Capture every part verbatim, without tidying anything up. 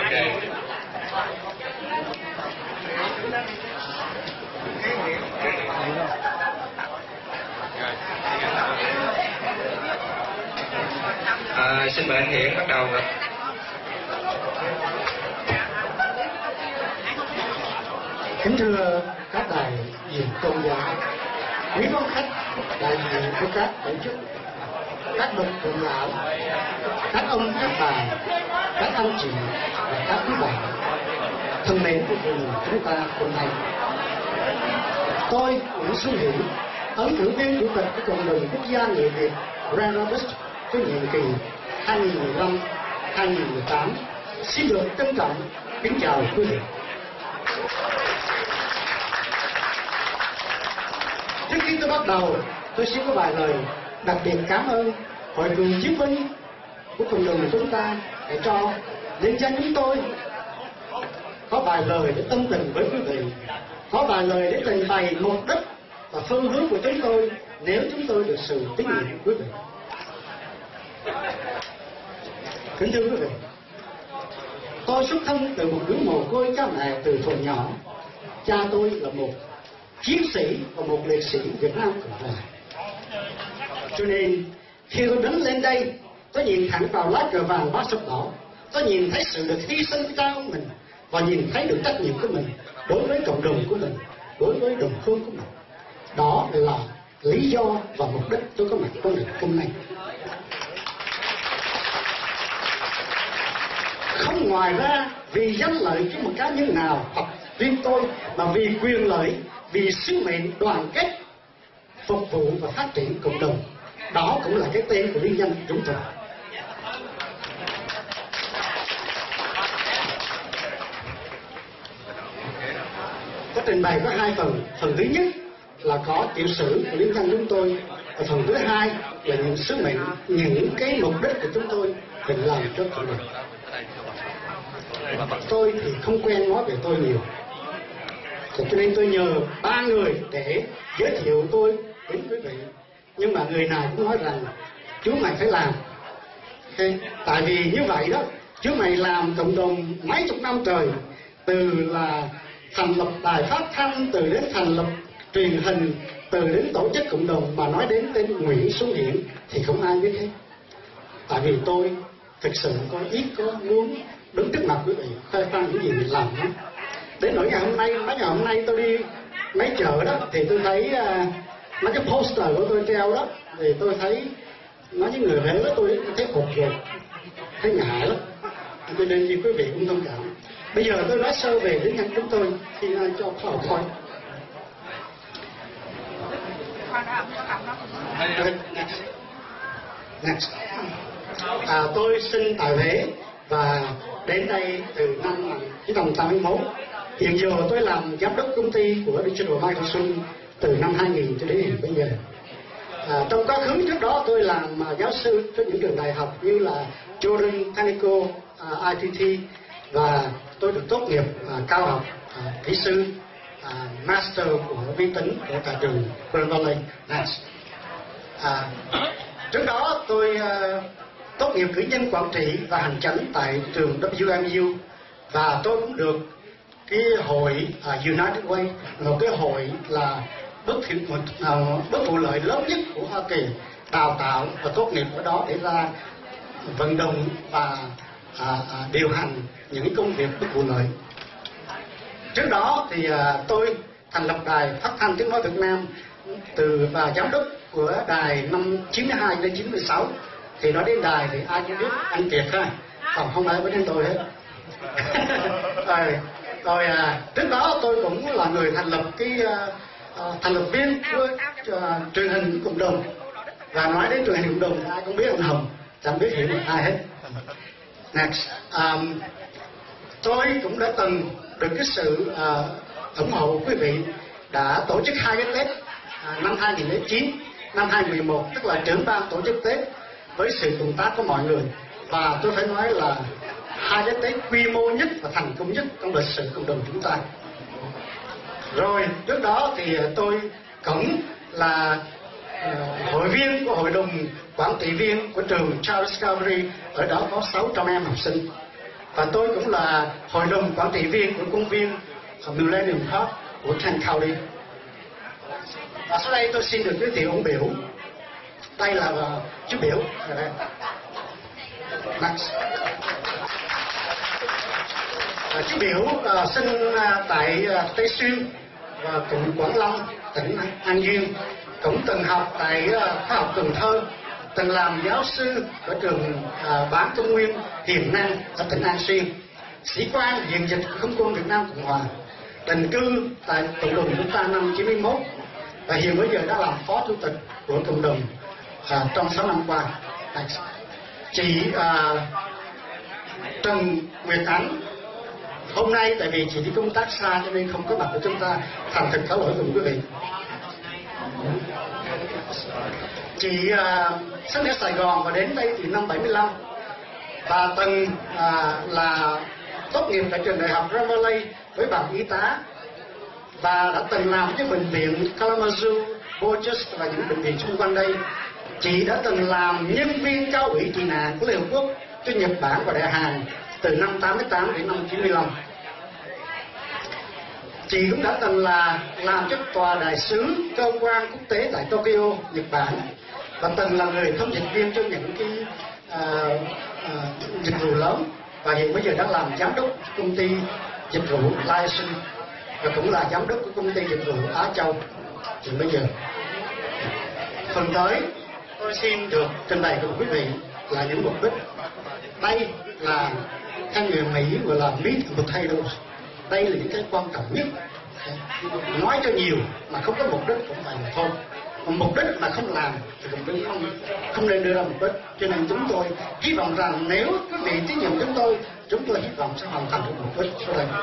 À, xin mời anh Hiển bắt đầu. Kính thưa các đại diện tôn giáo, quý phóng khách, đại diện của các tổ chức, các bậc trưởng lão, các ông, các bà, các anh chị và các quý bạn thân mến của chúng ta hôm nay. Tôi Nguyễn Xuân Hiển, ứng cử viên chủ tịch của cộng đồng quốc gia người Việt Grand Rapids cho nhiệm kỳ hai nghìn mười lăm đến hai nghìn mười tám, xin được trân trọng kính chào quý vị. Trước khi tôi bắt đầu, tôi xin có vài lời đặc biệt cảm ơn hội cựu chiến binh của cộng đồng chúng ta để cho nhân dân chúng tôi có vài lời để tâm tình với quý vị, có vài lời để trình bày mục đích và phương hướng của chúng tôi nếu chúng tôi được sự tín nhiệm của quý vị. Kính thưa quý vị, tôi xuất thân từ một đứa mồ côi cha mẹ từ thuở nhỏ. Cha tôi là một chiến sĩ và một liệt sĩ Việt Nam Cộng Hòa. Cho nên khi tôi đứng lên đây, tôi nhìn thẳng vào lá cờ vàng ba sọc đỏ, tôi nhìn thấy sự được hy sinh của cha ông mình và nhìn thấy được trách nhiệm của mình đối với cộng đồng của mình, đối với đồng hương của mình. Đó là lý do và mục đích tôi có mặt trong ngày hôm nay. Không ngoài ra vì danh lợi của một cá nhân nào hoặc riêng tôi, mà vì quyền lợi, vì sứ mệnh đoàn kết, phục vụ và phát triển cộng đồng. Đó cũng là cái tên của liên danh chúng tôi. Có trình bày có hai phần. Phần thứ nhất là có tiểu sử của liên danh chúng tôi, và phần thứ hai là những sứ mệnh, những cái mục đích của chúng tôi định làm cho cộng đồng. Tôi thì không quen nói về tôi nhiều, cho nên tôi nhờ ba người để giới thiệu tôi đến quý vị. Nhưng mà người nào cũng nói rằng chú mày phải làm. Okay. Tại vì như vậy đó, chú mày làm cộng đồng mấy chục năm trời, từ là thành lập đài phát thanh, từ đến thành lập truyền hình, từ đến tổ chức cộng đồng, mà nói đến tên Nguyễn Xuân Hiển thì không ai biết hết. Tại vì tôi thực sự có ít có muốn đứng trước mặt quý vị khoe khoang những gì mình làm đó. Đến nỗi ngày hôm nay, mấy ngày hôm nay tôi đi mấy chợ đó thì tôi thấy uh, mấy cái poster của tôi treo đó, thì tôi thấy nói với người Huế đó, tôi thấy hụt rồi, thấy ngại lắm. Cho nên như quý vị cũng thông cảm. Bây giờ tôi nói sơ về đến ngành chúng tôi thì uh, cho khỏi thôi. Next. Next. À, tôi sinh tại Huế và đến đây từ năm một nghìn chín trăm tám mươi mốt. Hiện giờ tôi làm giám đốc công ty của Digital Microsoft từ năm hai nghìn cho đến hiện bây giờ. À, trong quá khứ trước đó tôi làm uh, giáo sư cho những trường đại học như là Jordan Technical uh, I T T, và tôi được tốt nghiệp uh, cao học uh, kỹ sư uh, master của vi tính của tại trường Grand Valley. À, trước đó tôi uh, tốt nghiệp cử nhân quản trị và hành chánh tại trường W M U, và tôi cũng được cái hội uh, United Way, một cái hội là bất thiện một uh, bất vụ lợi lớn nhất của Hoa Kỳ, đào tạo và tốt nghiệp ở đó để ra vận động và uh, uh, điều hành những cái công việc bất vụ lợi. Trước đó thì uh, tôi thành lập đài phát thanh tiếng nói Việt Nam từ và giám đốc của đài năm chín mươi hai đến chín mươi sáu. Thì nói đến đài thì ai cũng biết anh Kiệt thôi, còn không ai biết đến tôi hết. rồi, rồi à, trước đó tôi cũng là người thành lập cái uh, thành lập viên của uh, truyền hình cộng đồng, và nói đến truyền hình cộng đồng ai cũng biết ông Hồng, chẳng biết hiểu được ai hết. Next. Um, tôi cũng đã từng được cái sự uh, ủng hộ của quý vị, đã tổ chức hai cái Tết uh, năm hai nghìn lẻ chín, năm hai nghìn mười một, tức là trưởng ban tổ chức Tết với sự cộng tác của mọi người, và tôi phải nói là hai cái Tết quy mô nhất và thành công nhất trong lịch sử cộng đồng chúng ta. Rồi trước đó thì tôi cũng là uh, hội viên của hội đồng quản trị viên của trường Charles Discovery, ở đó có sáu trăm em học sinh, và tôi cũng là hội đồng quản trị viên của công viên Millennium Park của Kent County. Và sau đây tôi xin được giới thiệu ông biểu. Đây là uh, chú biểu. Next. Uh, chú biểu uh, sinh uh, tại uh, Tây Xuyên và cũng Quảng Long, tỉnh An Giang. Cũng từng học tại uh, Khoa học Cần Thơ, từng làm giáo sư ở trường uh, Bán Trung Nguyên Hiền Năng ở tỉnh An Xuyên, sĩ quan diện dịch không quân Việt Nam Cộng Hòa, định cư tại cộng đồng chúng ta năm chín mươi mốt và hiện bây giờ đã làm phó chủ tịch của cộng đồng uh, trong sáu năm qua. Chị uh, Trần Nguyệt Ánh hôm nay tại vì chị đi công tác xa cho nên không có mặt của chúng ta, thành thực cáo lỗi cùng quý vị. Chị uh, sinh ở Sài Gòn và đến đây từ năm bảy mươi lăm và từng uh, là tốt nghiệp tại trường đại học Ramallah với bằng y tá và đã từng làm với bệnh viện Kalamazoo, Borges và những bệnh viện xung quanh đây. Chị đã từng làm nhân viên cao ủy tị nạn của Liên Hợp Quốc cho Nhật Bản và Đại Hàn từ năm tám mươi tám đến năm chín mươi lăm. Chị cũng đã từng là làm cho tòa đại sứ cơ quan quốc tế tại Tokyo, Nhật Bản và từng là người thông dịch viên cho những cái uh, uh, dịch vụ lớn và hiện bây giờ đang làm giám đốc công ty dịch vụ Liaison và cũng là giám đốc của công ty dịch vụ Á Châu hiện bây giờ. Phần tới tôi xin được trình bày cùng quý vị là những mục đích. Đây là theo người Mỹ gọi là meat and potatoes. Đây là những cái quan trọng nhất. Nói cho nhiều mà không có mục đích cũng phải là thôi. Còn mục đích mà không làm thì cũng không không nên đưa ra mục đích. Cho nên chúng tôi hy vọng rằng nếu quý vị tín nhiệm chúng tôi, chúng tôi hy vọng sẽ hoàn thành được mục đích sau đây.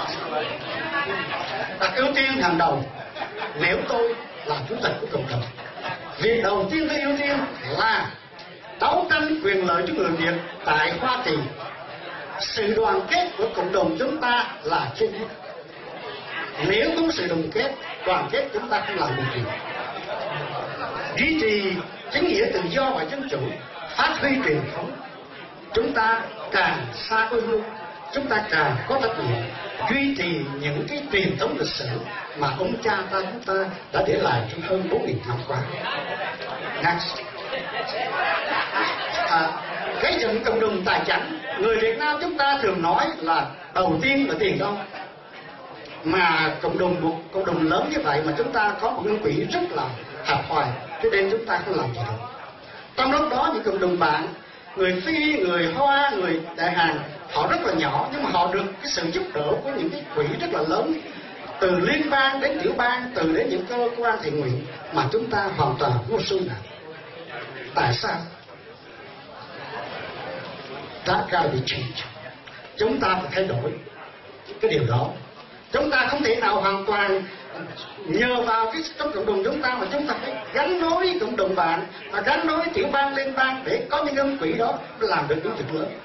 Đặt ưu tiên hàng đầu, nếu tôi là chủ tịch của cộng đồng, việc đầu tiên tôi ưu tiên là đấu tranh quyền lợi cho người Việt tại Hoa Kỳ. Sự đoàn kết của cộng đồng chúng ta là trên hết. Nếu không sự đoàn kết, đoàn kết chúng ta không làm được gì. Duy trì chính nghĩa tự do và dân chủ, phát huy truyền thống. Chúng ta càng xa quê hương, chúng ta càng có trách nhiệm duy trì những cái truyền thống lịch sử mà ông cha ta chúng ta đã để lại trong hơn bốn nghìn năm qua. Next. À, cái dựng cộng đồng tài chánh, người Việt Nam chúng ta thường nói là đầu tiên là tiền đâu, mà cộng đồng một cộng đồng lớn như vậy mà chúng ta có một ngân quỹ rất là hẹp hòi, cho nên chúng ta không làm gì được. Trong lúc đó những cộng đồng bạn, người Phi, người Hoa, người Đại Hàn, họ rất là nhỏ nhưng mà họ được cái sự giúp đỡ của những cái quỹ rất là lớn, từ liên bang đến tiểu bang, từ đến những cơ quan thiện nguyện mà chúng ta hoàn toàn vô xu nào. Tại sao? That gotta be changed. Chúng ta phải thay đổi cái điều đó. Chúng ta không thể nào hoàn toàn nhờ vào cái trong cộng đồng chúng ta mà chúng ta phải gắn nối cộng đồng bạn và gắn nối tiểu bang liên bang để có những ngân quỹ đó làm được những việc lớn.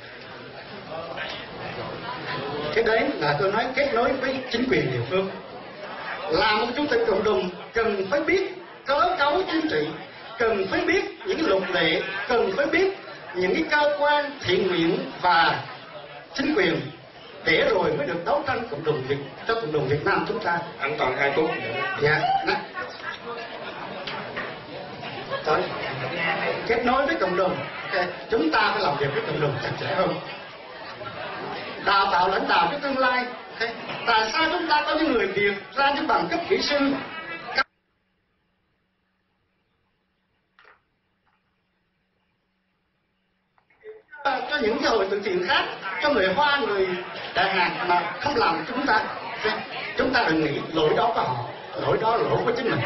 Cái đấy là tôi nói kết nối với chính quyền địa phương. Là một chủ tịch cộng đồng cần phải biết cơ cấu chính trị, cần phải biết những luật lệ, cần phải biết những cái cơ quan thiện nguyện và chính quyền để rồi mới được đấu tranh cộng đồng Việt cho cộng đồng Việt Nam chúng ta. An toàn hai phút. Dạ. Tới. Kết nối với cộng đồng. Okay. Chúng ta phải làm việc với cộng đồng chặt chẽ hơn. Đào tạo lãnh đạo cho tương lai. Okay. Tại sao chúng ta có những người Việt ra những bằng cấp kỹ sư, cho những cái hội từ thiện khác, cho người Hoa, người Đại Hàn mà không làm chúng ta. Chúng ta đừng nghĩ lỗi đó của họ, lỗi đó lỗi của chính mình.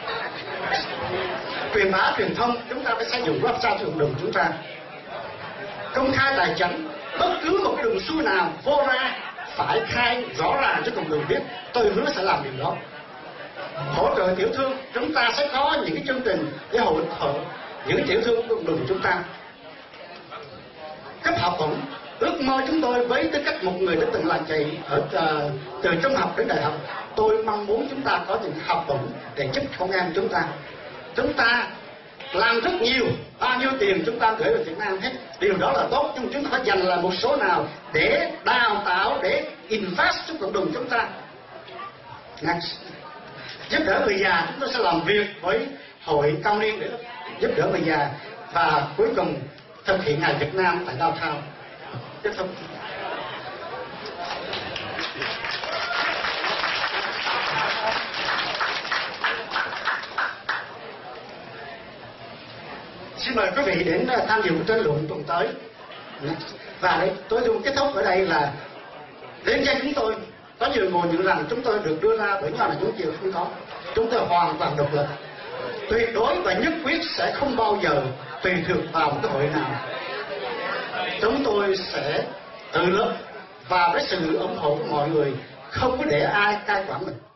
Truyền bá truyền thông chúng ta phải xây dựng website cho cộng đồng chúng ta. Công khai tài chính, bất cứ một đường xuôi nào vô ra phải khai rõ ràng cho cộng đồng biết. Tôi hứa sẽ làm điều đó. Hỗ trợ tiểu thương, chúng ta sẽ có những cái chương trình để hỗ trợ những tiểu thương của cộng đồng chúng ta. Cấp học bổng, ước mơ chúng tôi với tư cách một người đã từng làm thầy ở uh, từ trung học đến đại học, tôi mong muốn chúng ta có những học bổng để giúp con em chúng ta. Chúng ta làm rất nhiều, bao nhiêu tiền chúng ta gửi về Việt Nam hết, điều đó là tốt, nhưng chúng ta phải dành là một số nào để đào tạo, để invest trong cộng đồng chúng ta. Next. Giúp đỡ người già, chúng tôi sẽ làm việc với hội cao niên để giúp đỡ người già, và cuối cùng thực hiện ngày Việt Nam tại Downtown. Tiếp tục. Xin mời quý vị đến tham dự tranh luận tuần tới. Và đấy, tôi luôn kết thúc ở đây là đến cho chúng tôi có nhiều người nhận rằng chúng tôi được đưa ra bởi nhau là những chuyện không có. Chúng tôi hoàn toàn độc lập, tuyệt đối và nhất quyết sẽ không bao giờ tùy thuộc vào một cái hội nào. Chúng tôi sẽ tự lập và với sự ủng hộ của mọi người, không có để ai cai quản mình.